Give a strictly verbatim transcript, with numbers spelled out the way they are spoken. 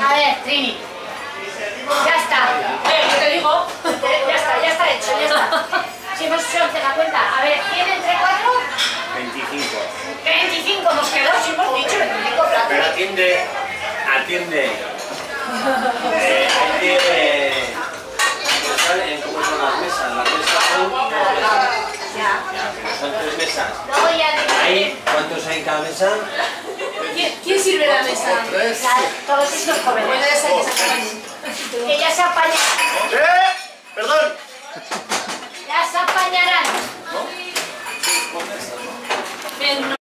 A ver, Trini. Ya está. Eh, ¿qué te digo? Ya está, ya está hecho, ya está. Si hemos hecho once la cuenta. A ver, ¿quién entre cuatro? veinticinco. veinticinco hemos quedado, si hemos dicho veinticinco platos. Pero atiende, atiende. Eh, atiende. ¿Saben cómo son las mesas? Las mesas son tres mesas. Ya. Ya, pero son tres mesas. Luego ya Ahí, ¿cuántos hay en cada mesa? ¿Quién, ¿Quién sirve la mesa? Claro, todos estos jóvenes. Puede ser que se apañen. Que ya se apañan. ¡Eh! ¡Perdón! Ya se apañarán. Bien,